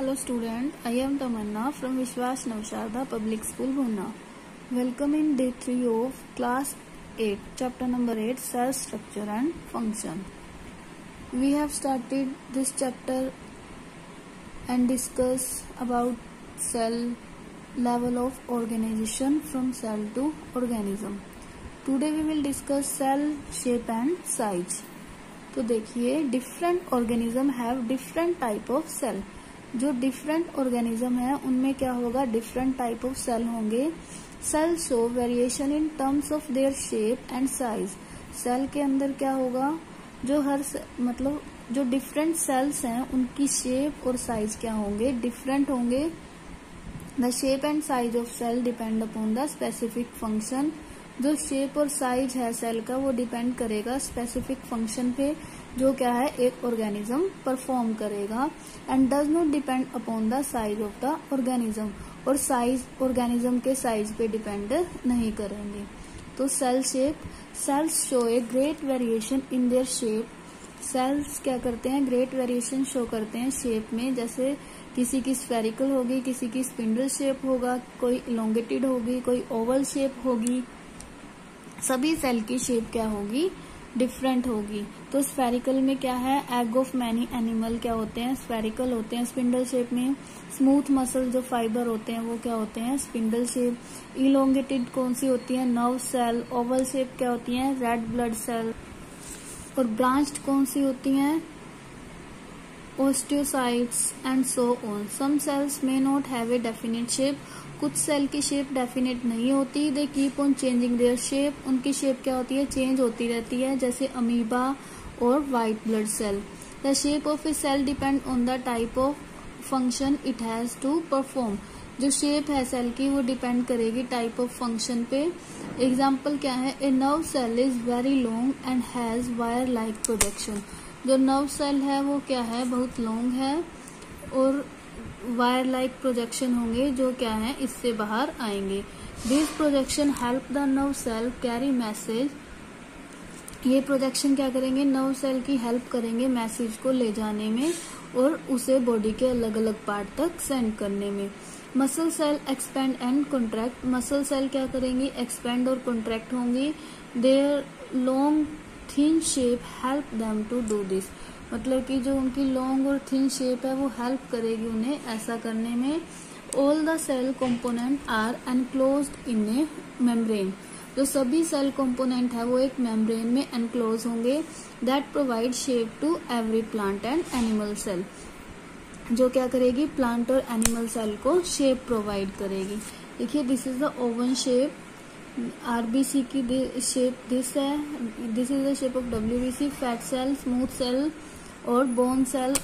Hello student, I am Tamanna from Vishwas Navsharda Public School, Bhuna. Welcome in day 3 of class 8, chapter number 8, cell structure and function. We have started this chapter and discuss about cell, level of organization from cell to organism. Today we will discuss cell shape and size. तो देखिए different organism have different type of cell. जो different organism है उनमें क्या होगा, different type of cell होंगे. Cell show variation in terms of their shape and size. Cell के अंदर क्या होगा, जो जो डिफरेंट सेल्स हैं उनकी शेप और साइज क्या होंगे, डिफरेंट होंगे. The shape and size of cell depend upon the specific function. जो शेप और साइज है सेल का वो डिपेंड करेगा स्पेसिफिक फंक्शन पे, जो क्या है एक ऑर्गेनिज्म परफॉर्म करेगा. And does not depend upon the size of the organism. और साइज ऑर्गेनिज्म के साइज पे डिपेंड नहीं करेंगे. तो cell shape, cells show a great variation in their shape. Cells क्या करते हैं, ग्रेट वेरिएशन शो करते हैं शेप में. जैसे किसी की स्फेरिकल होगी, किसी की स्पिंडल शेप होगा, कोई इलोंगेटेड होगी, कोई ओवल शेप होगी. सभी सेल की शेप क्या होगी, डिफरेंट होगी. तो स्फेरिकल में क्या है, एग ऑफ मैनी एनिमल क्या होते हैं, स्फेरिकल होते हैं. स्पिंडल शेप में स्मूथ मसल जो फाइबर होते हैं वो क्या होते हैं, स्पिंडल शेप. इलोंगेटेड कौन सी होती है, नर्व सेल. ओवल शेप क्या होती है, रेड ब्लड सेल. और ब्रांच्ड कौन सी होती हैं, osteocytes and so on. Some cells may not have a definite shape. कुछ सेल की शेप डेफिनेट नहीं होती. They keep on changing their shape. उनकी शेप क्या होती है, चेंज होती रहती है. जैसे अमीबा और white blood cell. The shape of a cell depend on the type of function it has to perform. जो शेप है सेल की वो डिपेंड करेगी टाइप ऑफ फंक्शन पे. एग्जाम्पल क्या है, a nerve cell is very long and has wire like projection. जो nerve cell है वो क्या है, बहुत लॉन्ग है और वायर लाइक प्रोजेक्शन होंगे जो क्या है इससे बाहर आएंगे. This projection help the nerve cell carry message. ये प्रोजेक्शन क्या करेंगे, नर्व सेल की हेल्प करेंगे मैसेज को ले जाने में और उसे बॉडी के अलग अलग पार्ट तक सेंड करने में. Muscle cell expand and contract. Muscle cell क्या करेंगी, एक्सपेंड और कॉन्ट्रैक्ट होंगी. Their long thin shape help them to do this. मतलब कि जो उनकी लॉन्ग और थिन शेप है वो हेल्प करेगी उन्हें ऐसा करने में. All the cell component are enclosed in a membrane. जो सभी सेल कंपोनेंट है वो एक मेम्ब्रेन में एनक्लोज होंगे. That provide shape to every plant and animal cell. जो क्या करेगी, प्लांट और एनिमल सेल को शेप प्रोवाइड करेगी. देखिए this is the oval shape. RBC की शेप दिस है. This is the shape of WBC. Fat cell, smooth cell और बोन सेल,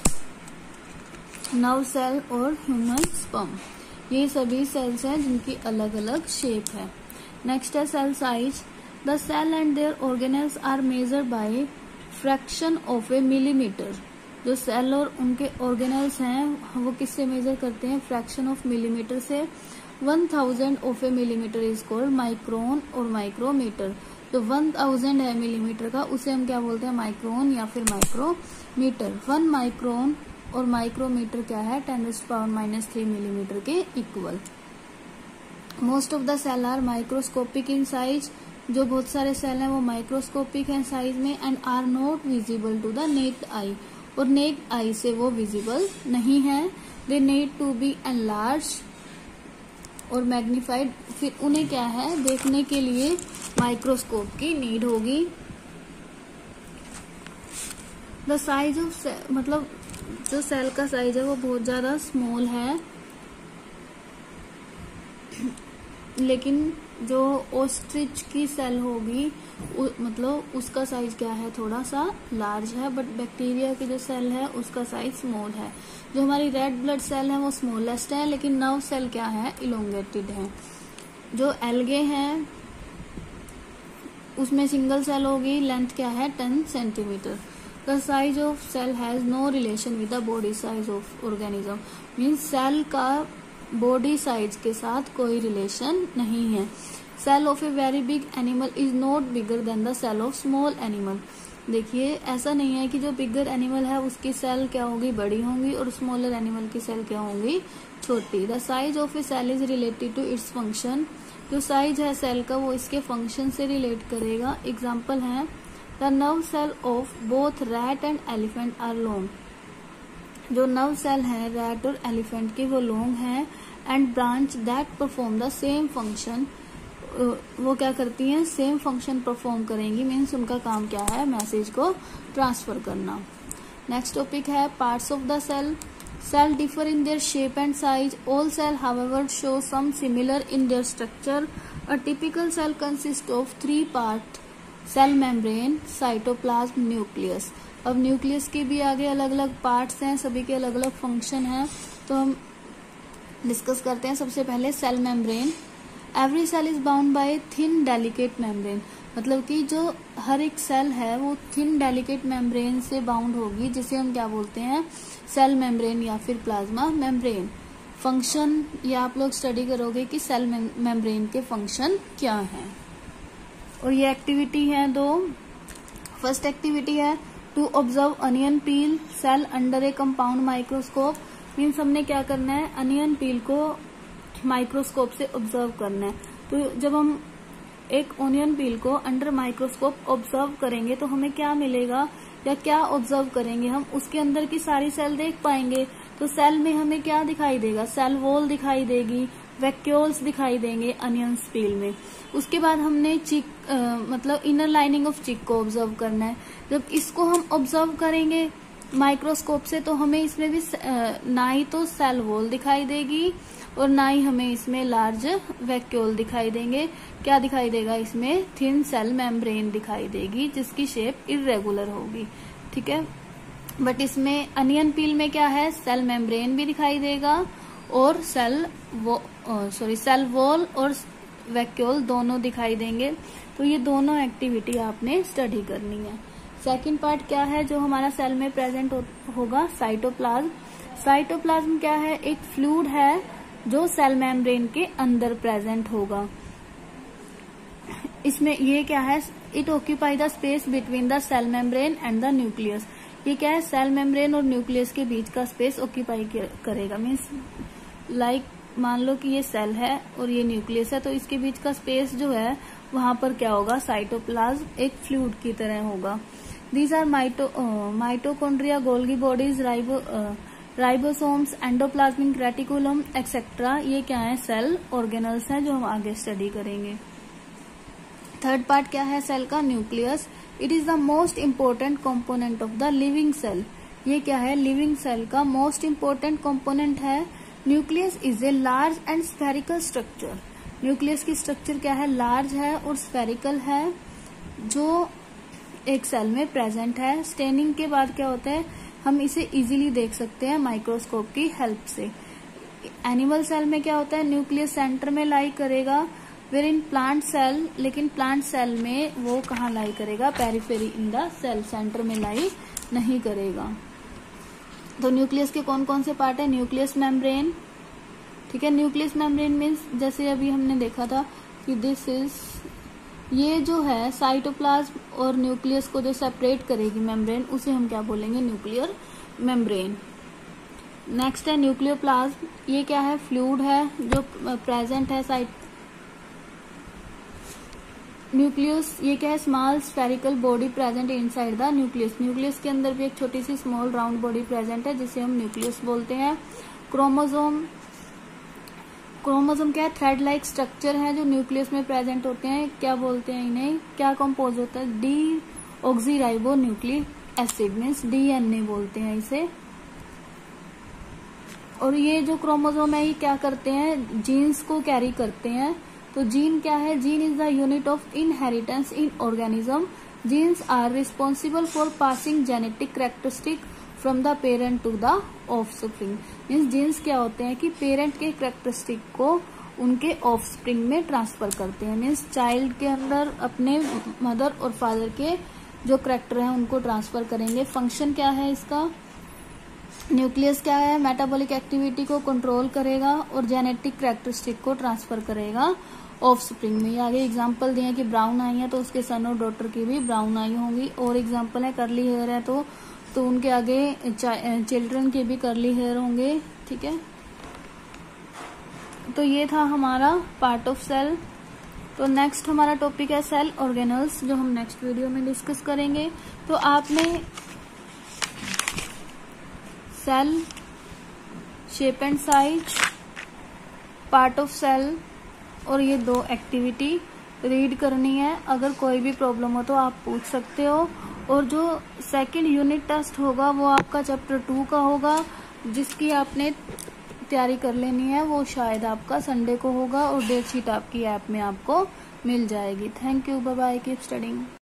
नर्व सेल और ह्यूमन स्पर्म. ये सभी सेल्स हैं जिनकी अलग अलग शेप है. नेक्स्ट है cell size. The cell and their organelles are measured by fraction of a millimetre. जो सेल और उनके ऑर्गेनेल्स हैं वो किससे मेजर करते हैं, फ्रैक्शन ऑफ मिलीमीटर से. 1000 of a millimetre is called micron और माइक्रोमीटर. तो 1000 है मिलीमीटर का, उसे हम क्या बोलते हैं, माइक्रोन या फिर माइक्रोमीटर. 1 माइक्रोन और माइक्रोमीटर क्या है, 10⁻³ मिलीमीटर के equal. Most of the cell are microscopic in size. जो बहुत सारे सेल हैं वो माइक्रोस्कोपिक हैं साइज में. And are not visible to the naked eye. और नेक्ड आई से वो विजिबल नहीं है. They need to be enlarge और मैग्निफाइड. फिर उन्हें क्या है, देखने के लिए माइक्रोस्कोप की नीड होगी. द साइज ऑफ मतलब जो सेल का साइज है वो बहुत ज्यादा स्मॉल है. लेकिन जो ऑस्ट्रिच की सेल होगी मतलब उसका साइज क्या है, थोड़ा सा लार्ज है. बट बैक्टीरिया की जो सेल है उसका साइज स्मॉल है. जो हमारी रेड ब्लड सेल है वो स्मॉलेस्ट है. लेकिन नर्व सेल क्या है, इलोंगेटेड है. जो एल्गे हैं उसमें सिंगल सेल होगी, लेंथ क्या है 10 centimetre. The size of cell has no relation with the body size of organism. Means cell का बॉडी साइज के साथ कोई रिलेशन नहीं है. Cell of a very big animal is not bigger than the cell of small animal. देखिए ऐसा नहीं है कि जो बिगर एनिमल है उसकी सेल क्या होगी, बड़ी होंगी, और स्मॉलर एनिमल की सेल क्या होंगी, छोटी। The size of a cell is related to its function. जो साइज है सेल का वो इसके फंक्शन से रिलेट करेगा। एग्जाम्पल है the nerve cell of both rat and elephant are long. जो नर्व सेल है रैट और एलिफेंट के वो लॉन्ग है। And branch that perform the same function, वो क्या करती हैं, सेम फंक्शन परफॉर्म करेंगी। मीन्स उनका काम क्या है, मैसेज को ट्रांसफर करना। नेक्स्ट टॉपिक है parts of the cell. Cell differ in their shape and size. All cell however show some similar in their structure. A typical cell consist of 3 part, cell membrane, cytoplasm, nucleus. अब nucleus के भी आगे अलग अलग parts हैं, सभी के अलग अलग फंक्शन हैं, तो हम डिस्कस करते हैं। सबसे पहले cell membrane. Every cell is bound by thin delicate membrane. मतलब कि जो हर एक सेल है वो थिन डेलिकेट मेम्ब्रेन से बाउंड होगी, जिसे हम क्या बोलते हैं, सेल मेम्ब्रेन या फिर प्लाज्मा मेम्ब्रेन। फंक्शन ये आप लोग स्टडी करोगे कि सेल मेम्ब्रेन के फंक्शन क्या हैं। और ये एक्टिविटी है 2। फर्स्ट एक्टिविटी है to observe onion peel cell under a compound microscope. Means हमने क्या करना है, अनियन पील को माइक्रोस्कोप से ऑब्जर्व करना है। तो जब हम एक ओनियन पील को अंडर माइक्रोस्कोप ऑब्जर्व करेंगे तो हमें क्या मिलेगा या क्या ऑब्जर्व करेंगे, हम उसके अंदर की सारी सेल देख पाएंगे। तो सेल में हमें क्या दिखाई देगा, सेल वॉल दिखाई देगी, वैक्यूल्स दिखाई देंगे अनियन पील में। उसके बाद हमने चिक मतलब इनर लाइनिंग ऑफ चिक को ऑब्जर्व करना है। जब इसको हम ऑब्जर्व करेंगे माइक्रोस्कोप से तो हमें इसमें भी ना ही तो सेल वॉल दिखाई देगी और ना ही हमें इसमें लार्ज वैक्यूल दिखाई देंगे। क्या दिखाई देगा, इसमें थिन सेल मेम्ब्रेन दिखाई देगी जिसकी शेप इर्रेगुलर होगी। ठीक है, बट इसमें अनियन पील में क्या है, सेल मेम्ब्रेन भी दिखाई देगा और सेल वॉल और वैक्यूल दोनों दिखाई देंगे। तो ये दोनों एक्टिविटी आपने स्टडी करनी है। सेकंड पार्ट क्या है जो हमारा सेल में प्रेजेंट होगा, साइटोप्लाज्म। साइटोप्लाज्म क्या है, एक फ्लूइड है जो सेल मेम्ब्रेन के अंदर प्रेजेंट होगा। इसमें ये क्या है, it occupy the space between the cell membrane and the nucleus. ये क्या है, सेल मेम्ब्रेन और न्यूक्लियस के बीच का स्पेस ऑक्यूपाई करेगा। मीन्स लाइक मान लो कि ये सेल है और ये न्यूक्लियस है, तो इसके बीच का स्पेस जो है वहां पर क्या होगा, साइटोप्लाज्म एक फ्लूइड की तरह होगा। These are mitochondria, Golgi bodies, ribosomes, endoplasmic reticulum etcetera. ये क्या है, सेल ऑर्गेनल्स हैं जो हम आगे स्टडी करेंगे। थर्ड पार्ट क्या है सेल का, nucleus. It is the most important component of the living cell. ये क्या है, लिविंग सेल का मोस्ट इम्पोर्टेंट कंपोनेंट है। Nucleus is a large and spherical structure. Nucleus की स्ट्रक्चर क्या है, लार्ज है और स्फेरिकल है, जो एक सेल में प्रेजेंट है। स्टेनिंग के बाद क्या होता है, हम इसे इजीली देख सकते हैं माइक्रोस्कोप की हेल्प से। एनिमल सेल में क्या होता है, न्यूक्लियस सेंटर में लाई करेगा, वेर इन प्लांट सेल, लेकिन प्लांट सेल में वो कहाँ लाई करेगा, periphery in the cell, centre में लाई नहीं करेगा। तो न्यूक्लियस के कौन कौन से पार्ट है, न्यूक्लियस मेम्ब्रेन। ठीक है, न्यूक्लियस मेम्ब्रेन मीन्स जैसे अभी हमने देखा था कि दिस इज, ये जो है साइटोप्लाज्म और न्यूक्लियस को जो सेपरेट करेगी मेम्ब्रेन, उसे हम क्या बोलेंगे, न्यूक्लियर मेम्ब्रेन। नेक्स्ट है न्यूक्लियोप्लाज्म। ये क्या है, फ्लूइड है जो प्रेजेंट है न्यूक्लियस। ये क्या है, small spherical body present inside the nucleus. Nucleus के अंदर भी एक छोटी सी स्मॉल राउंड बॉडी प्रेजेंट है जिसे हम न्यूक्लियस बोलते हैं। क्रोमोसोम, क्रोमोसोम क्या है, थ्रेड लाइक स्ट्रक्चर है जो न्यूक्लियस में प्रेजेंट होते हैं। क्या बोलते हैं इन्हें, क्या कंपोज होता है, deoxyribonucleic acid, means DNA बोलते हैं इसे। और ये जो क्रोमोसोम है ये क्या करते हैं, जीन्स को कैरी करते हैं। तो जीन क्या है, gene is the unit of inheritance in organism. Genes are responsible for passing genetic characteristic from the parent to the offspring. Means genes क्या होते हैं कि पेरेंट के कैरेक्टरिस्टिक को उनके ऑफस्प्रिंग में ट्रांसफर करते हैं। मीन्स चाइल्ड के अंदर अपने मदर और फादर के जो कैरेक्टर हैं उनको ट्रांसफर करेंगे। फंक्शन क्या है इसका, न्यूक्लियस क्या है, मेटाबॉलिक एक्टिविटी को कंट्रोल करेगा और जेनेटिक कैरेक्टरिस्टिक को ट्रांसफर करेगा। ऑफ स्प्रिंग में। आगे एग्जाम्पल दिए कि ब्राउन आई है तो उसके सन और डॉटर की भी ब्राउन आई होंगी। और एग्जाम्पल है करली हेयर है तो उनके आगे चिल्ड्रन के भी करली हेयर होंगे। ठीक है, तो ये था हमारा पार्ट ऑफ सेल। तो नेक्स्ट हमारा टॉपिक है सेल ऑर्गेनल्स, जो हम नेक्स्ट वीडियो में डिस्कस करेंगे। तो आपने cell, shape and size, part of cell और ये 2 एक्टिविटी रीड करनी है। अगर कोई भी प्रॉब्लम हो तो आप पूछ सकते हो। और जो सेकंड यूनिट टेस्ट होगा वो आपका चैप्टर 2 का होगा, जिसकी आपने तैयारी कर लेनी है। वो शायद आपका संडे को होगा और डेट शीट आपकी ऐप में आपको मिल जाएगी। Thank you, bye bye, keep studying.